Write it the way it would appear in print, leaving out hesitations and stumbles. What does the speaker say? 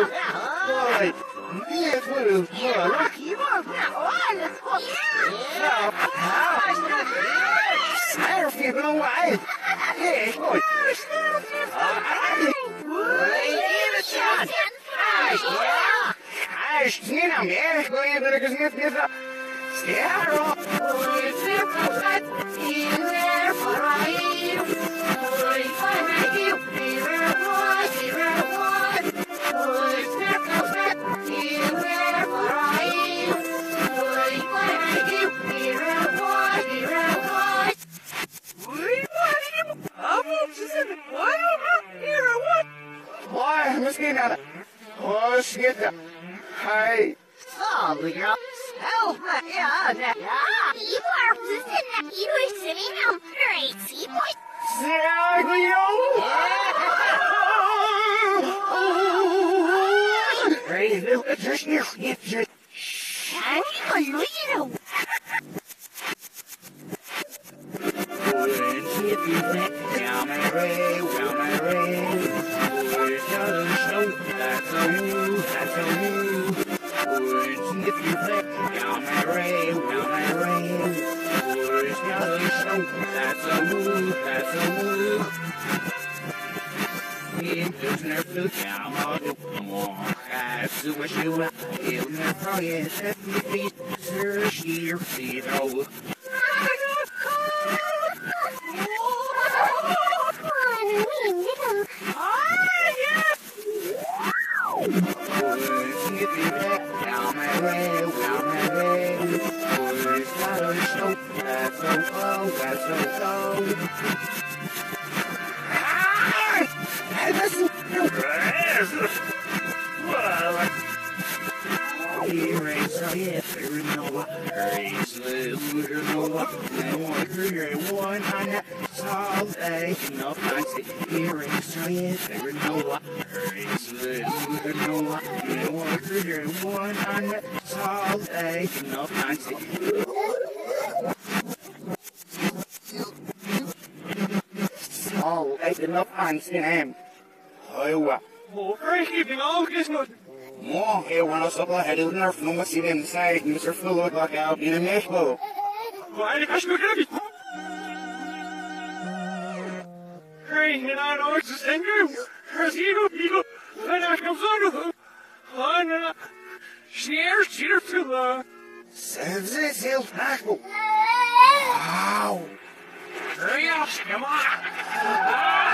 Ой, нет, вы, Snarfie van White. Hey, boy. Не на меня, что я только нет, нет, Стеро. Ой, misschien aan oh, schitter. Hi. Oh, girl. Oh, yeah, yeah. You are listening to you sitting on crazy boy. Oh, I did not understand him. Oh, more here when I saw I had a nerf no much inside Mr. Phil looked like out in a meshbo. Craig and I know it's a singer. Casino, and I come on. Hana, sheer to the Says it's ill tackle. Wow. Hurry up, come on.